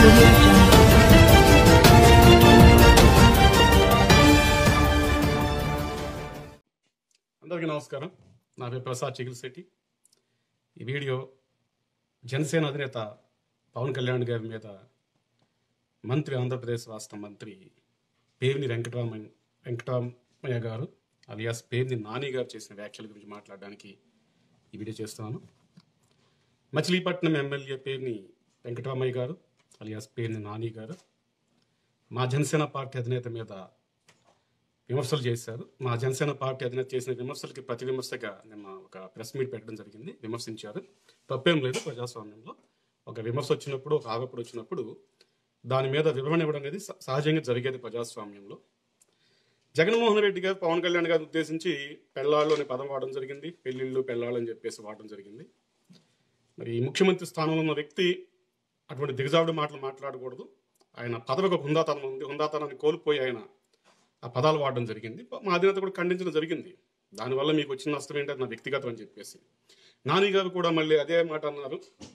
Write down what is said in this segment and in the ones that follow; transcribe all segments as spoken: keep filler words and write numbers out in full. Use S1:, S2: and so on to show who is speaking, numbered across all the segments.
S1: audio jungle.
S2: అందరికీ నమస్కారం. నా పేరు ప్రసాద్ చిగిల్శెట్టి. ఈ వీడియో జనసేన అధినేత పవన్ కళ్యాణ్ గారి మీద మంత్రి ఆంధ్రప్రదేశ్ రాష్ట్ర మంత్రి పేర్ని వెంకటరామయ్య వెంకటరామయ్య గారు అలియాస్ పేర్ని నాని గారు చేసిన వ్యాఖ్యల గురించి మాట్లాడడానికి ఈ వీడియో చేస్తున్నాను. మచిలీపట్నం ఎమ్మెల్యే పేర్ని వెంకటరామయ్య గారు అలియాస్ పేర్ని నాని గారు మా జనసేన పార్టీ అధినేత మీద విమర్శలు చేశారు. మా జనసేన పార్టీ అధినేత చేసిన విమర్శలకి ప్రతి విమర్శగా నిన్న ఒక ప్రెస్ మీట్ పెట్టడం జరిగింది. విమర్శించారు. తప్పేం లేదు. ప్రజాస్వామ్యంలో ఒక విమర్శ వచ్చినప్పుడు, ఒక ఆరోపణ వచ్చినప్పుడు దాని మీద వివరణ ఇవ్వడం అనేది సహజంగా జరిగేది ప్రజాస్వామ్యంలో. జగన్మోహన్ రెడ్డి గారు పవన్ కళ్యాణ్ గారిని ఉద్దేశించి పెళ్ళాళ్ళు అనే పదం వాడడం జరిగింది. పెళ్ళిళ్ళు పెళ్ళాళ్ళు అని చెప్పేసి వాడడం జరిగింది. మరి ముఖ్యమంత్రి స్థానంలో ఉన్న వ్యక్తి అటువంటి దిగజారుడు మాటలు మాట్లాడకూడదు. ఆయన పదవికి ఒక హుందాతనం ఉంది. హుందాతనాన్ని కోల్పోయి ఆయన ఆ పదాలు వాడడం జరిగింది. మా అధినేత కూడా ఖండించడం జరిగింది. దానివల్ల మీకు వచ్చిన నష్టం ఏంటంటే నా వ్యక్తిగతం అని చెప్పేసి. నాని గారు కూడా మళ్ళీ అదే మాట అన్నారు.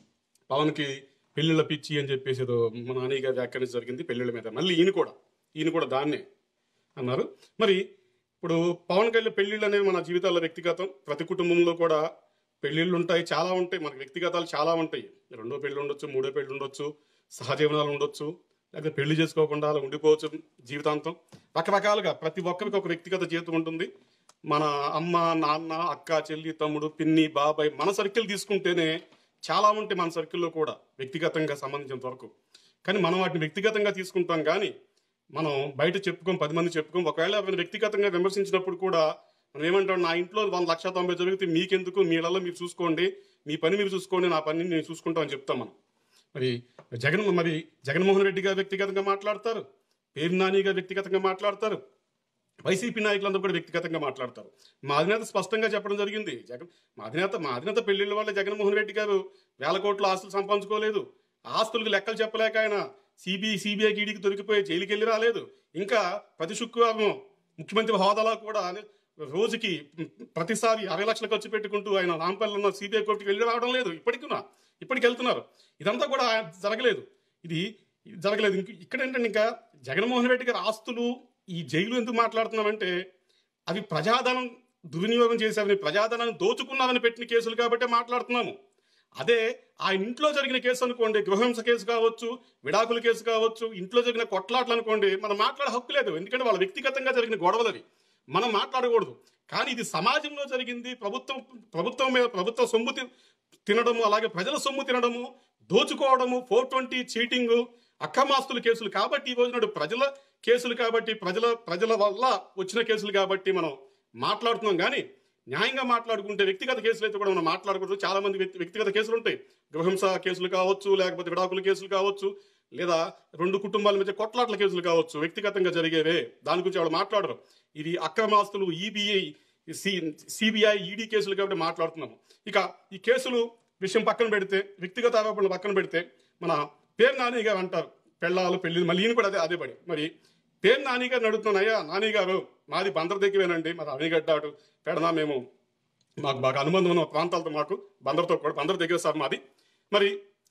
S2: పవన్కి పెళ్ళిళ్ళ పిచ్చి అని చెప్పేసి ఏదో మా నాని గారు వ్యాఖ్యానించడం జరిగింది పెళ్ళిళ్ళ మీద. మళ్ళీ ఈయన కూడా ఈయన కూడా దాన్నే అన్నారు. మరి ఇప్పుడు పవన్ కళ్యాణ్ పెళ్ళిళ్ళు అనేవి మన జీవితాల్లో వ్యక్తిగతం. ప్రతి కుటుంబంలో కూడా పెళ్ళిళ్ళు ఉంటాయి, చాలా ఉంటాయి. మనకు వ్యక్తిగతాలు చాలా ఉంటాయి. రెండో పెళ్ళి ఉండొచ్చు, మూడో పెళ్ళి ఉండొచ్చు, సహజీవనాలు ఉండొచ్చు, లేకపోతే పెళ్లి చేసుకోకుండా అలా ఉండిపోవచ్చు జీవితాంతం. రకరకాలుగా ప్రతి ఒక్కరికి ఒక వ్యక్తిగత జీవితం ఉంటుంది. మన అమ్మ, నాన్న, అక్క, చెల్లి, తమ్ముడు, పిన్ని, బాబాయ్, మన సర్కిల్ తీసుకుంటేనే చాలా ఉంటాయి మన సర్కిల్లో కూడా వ్యక్తిగతంగా సంబంధించినంత వరకు. కానీ మనం వాటిని వ్యక్తిగతంగా తీసుకుంటాం, కానీ మనం బయట చెప్పుకోం, పది మంది చెప్పుకోం. ఒకవేళ ఎవరిని వ్యక్తిగతంగా విమర్శించినప్పుడు కూడా మనం ఏమంటాం, నా ఇంట్లో వంద లక్ష తొంభై జరిగితే మీకెందుకు, మీ ఇళ్లలో మీరు చూసుకోండి, మీ పని మీరు చూసుకోండి, నా పని నేను చూసుకుంటామని చెప్తాం మనం. మరి జగన్ మరి జగన్మోహన్ రెడ్డి గారు వ్యక్తిగతంగా మాట్లాడతారు, పేరు నాని గారు వ్యక్తిగతంగా మాట్లాడతారు, వైసీపీ నాయకులందరూ కూడా వ్యక్తిగతంగా మాట్లాడతారు. మా అధినేత స్పష్టంగా చెప్పడం జరిగింది. జగన్ మా అధినేత మా అధినేత పెళ్లిళ్ళ వల్ల జగన్మోహన్ రెడ్డి గారు వేల కోట్ల ఆస్తులు సంపాదించుకోలేదు. ఆస్తులకు లెక్కలు చెప్పలేక ఆయన సిబిఐ సిబిఐకి ఈడీకి దొరికిపోయి జైలుకి వెళ్ళి రాలేదు. ఇంకా ప్రతి శుక్రవారం ముఖ్యమంత్రి హోదాలో కూడా రోజుకి ప్రతిసారి అరవై లక్షలు ఖర్చు పెట్టుకుంటూ ఆయన రాంపల్లి ఉన్న సిబిఐ కోర్టుకి వెళ్ళి రావడం లేదు. ఇప్పటికున్నా ఇప్పటికి వెళ్తున్నారు. ఇదంతా కూడా జరగలేదు. ఇది జరగలేదు. ఇంక ఇక్కడ ఏంటంటే ఇంకా జగన్మోహన్ రెడ్డి గారి ఆస్తులు ఈ జైలు ఎందుకు మాట్లాడుతున్నామంటే అవి ప్రజాధనం దుర్వినియోగం చేశారని, ప్రజాధనాన్ని దోచుకున్నారని పెట్టిన కేసులు కాబట్టి మాట్లాడుతున్నాము. అదే ఆయన ఇంట్లో జరిగిన కేసు అనుకోండి, గృహహింస కేసు కావచ్చు, విడాకుల కేసు కావచ్చు, ఇంట్లో జరిగిన కొట్లాట్లు అనుకోండి, మనం మాట్లాడే హక్కు లేదు. ఎందుకంటే వాళ్ళ వ్యక్తిగతంగా జరిగిన గొడవలవి మనం మాట్లాడకూడదు. కానీ ఇది సమాజంలో జరిగింది. ప్రభుత్వం ప్రభుత్వం మీద ప్రభుత్వ సొమ్ము తినడము, అలాగే ప్రజల సొమ్ము తినడము, దోచుకోవడము, ఫోర్ ట్వంటీ చీటింగ్, అక్రమాస్తుల కేసులు కాబట్టి ఈ రోజున ప్రజల కేసులు కాబట్టి ప్రజల ప్రజల వల్ల వచ్చిన కేసులు కాబట్టి మనం మాట్లాడుతున్నాం. కానీ న్యాయంగా మాట్లాడుకుంటే వ్యక్తిగత కేసులు అయితే కూడా మనం మాట్లాడకూడదు. చాలా మంది వ్యక్తి వ్యక్తిగత కేసులు ఉంటాయి. గృహహింస కేసులు కావచ్చు, లేకపోతే విడాకుల కేసులు కావచ్చు, లేదా రెండు కుటుంబాల మధ్య కొట్లాట్ల కేసులు కావచ్చు, వ్యక్తిగతంగా జరిగేవే. దాని గురించి వాళ్ళు మాట్లాడరు. ఇది అక్రమాస్తులు, ఈబీఐ సి సిబిఐ ఈడీ కేసులు కాబట్టి మాట్లాడుతున్నాము. ఇక ఈ కేసులు విషయం పక్కన పెడితే, వ్యక్తిగత ఆరోపణలు పక్కన పెడితే, మన పేరు నాని గారు అంటారు పెళ్ళాలు పెళ్ళి, మళ్ళీ ఈయన కూడా అదే అదే పడి. మరి పేరు నాని గారిని అడుగుతున్నాను, అయ్యా నాని గారు మాది బందర్ దగ్గరేనండి, మరి అవిగడ్డ అటు పెడనా, మేము మాకు బాగా అనుబంధం ఉన్న ప్రాంతాలతో, మాకు బందర్తో కూడా బందర్ దగ్గర సార్ మాది. మరి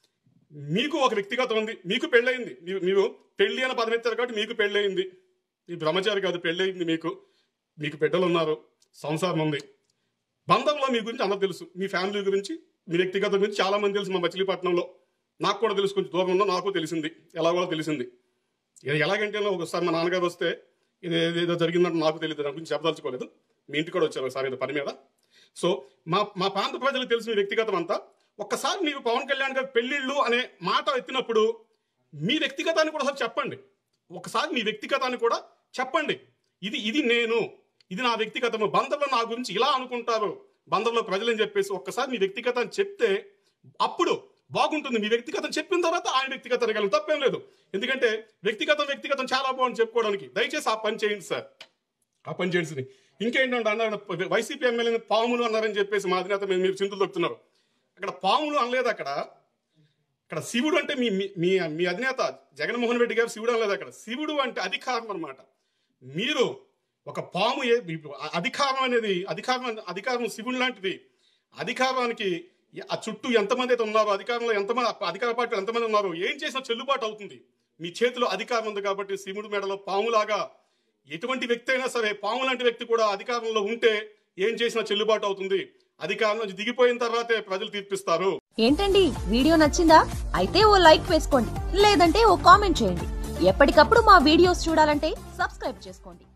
S2: మీకు ఒక వ్యక్తిగతం ఉంది, మీకు పెళ్ళయింది, మీరు పెళ్ళి అని పదం ఎత్తారు కాబట్టి మీకు పెళ్ళయింది. ఈ బ్రహ్మచారి కాదు, పెళ్ళయింది, మీకు మీకు బిడ్డలు ఉన్నారు, సంసారం ఉంది. బంధంలో మీ గురించి అందరూ తెలుసు, మీ ఫ్యామిలీ గురించి, మీ వ్యక్తిగతం గురించి చాలా మంది తెలుసు. మా మచిలీపట్నంలో నాకు కూడా తెలుసు, కొంచెం దూరం ఉన్నా నాకు తెలిసింది, ఎలా కూడా తెలిసింది. ఇది ఎలాగంటే ఒకసారి మా నాన్నగారు వస్తే ఇది ఏదో జరిగిందంటే నాకు తెలియదు, దాని గురించి చెప్పదలుచుకోలేదు. మీ ఇంటికి కూడా వచ్చారు ఒకసారి ఏదో పని మీద. సో మా మా ప్రాంత ప్రజలకు తెలిసిన మీ వ్యక్తిగతం అంతా. ఒక్కసారి మీరు పవన్ కళ్యాణ్ గారు పెళ్ళిళ్ళు అనే మాట ఎత్తినప్పుడు మీ వ్యక్తిగతాన్ని కూడా చెప్పండి. ఒకసారి మీ వ్యక్తిగతాన్ని కూడా చెప్పండి. ఇది ఇది నేను ఇది నా వ్యక్తిగతము, బందర్లో నా గురించి ఇలా అనుకుంటారు బందర్లో ప్రజలని చెప్పేసి ఒక్కసారి మీ వ్యక్తిగతాన్ని చెప్తే అప్పుడు బాగుంటుంది. మీ వ్యక్తిగతం చెప్పిన తర్వాత ఆయన వ్యక్తిగతం అడగలం, తప్పేం లేదు. ఎందుకంటే వ్యక్తిగతం వ్యక్తిగతం చాలా బాగుంది చెప్పుకోవడానికి. దయచేసి ఆ పని చేయండి సార్, ఆ పని చేయండి. ఇంకేంటంటే అన్నారు వైసీపీ ఎమ్మెల్యేని పాములు అన్నారని చెప్పేసి మా అధినేత మీరు చింతలు దొక్కుతున్నారు. అక్కడ పాములు అనలేదు. అక్కడ అక్కడ శివుడు అంటే మీ మీ మీ అధినేత జగన్మోహన్ రెడ్డి గారు శివుడు అనలేదు. అక్కడ శివుడు అంటే అధికారం అనమాట. మీరు ఒక పాము, అధికారం అనేది అధికారం అధికారం శివుని లాంటిది. అధికారానికి ఆ చుట్టూ ఎంతమంది అయితే ఉన్నారో, అధికారంలో ఎంతమంది అధికార పార్టీలు ఎంతమంది ఉన్నారో, ఏం చేసినా చెల్లుబాటు అవుతుంది. మీ చేతిలో అధికారం ఉంది కాబట్టి శివుడి మెడలో పాములాగా ఎటువంటి వ్యక్తి అయినా సరే, పాము లాంటి వ్యక్తి కూడా అధికారంలో ఉంటే ఏం చేసినా చెల్లుబాటు అవుతుంది. అధికారం నుంచి దిగిపోయిన తర్వాతే ప్రజలు తీర్పిస్తారు.
S1: ఏంటండి, వీడియో నచ్చిందా? అయితే ఓ లైక్ వేసుకోండి, లేదంటే ఓ కామెంట్ చేయండి. ఎప్పటికప్పుడు మా వీడియోస్ చూడాలంటే సబ్స్క్రైబ్ చేసుకోండి.